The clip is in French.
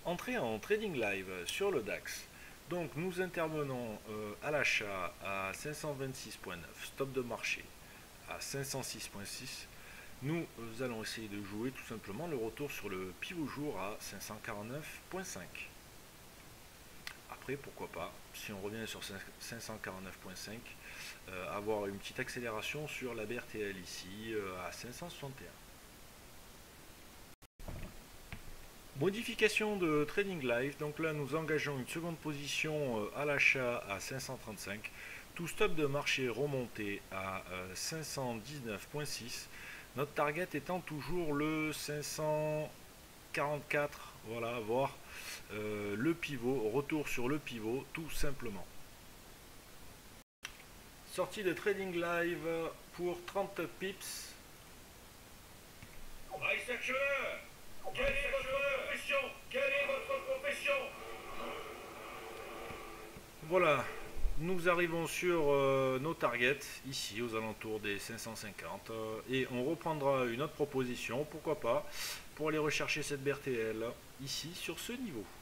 Entrée en trading live sur le DAX. Donc nous intervenons à l'achat à 526.9, stop de marché à 506.6. Nous allons essayer de jouer tout simplement le retour sur le pivot jour à 549.5. Après, pourquoi pas, si on revient sur 549.5, avoir une petite accélération sur la BRTL ici à 561. Modification de Trading Live, donc là nous engageons une seconde position à l'achat à 535, tout stop de marché remonté à 519.6, notre target étant toujours le 544, voilà, voire le pivot, retour sur le pivot tout simplement. Sortie de Trading Live pour 30 pips. Quelle est votre profession? Quelle est votre profession? Voilà, nous arrivons sur nos targets, ici aux alentours des 550, et on reprendra une autre proposition, pourquoi pas, pour aller rechercher cette BRTL, ici sur ce niveau.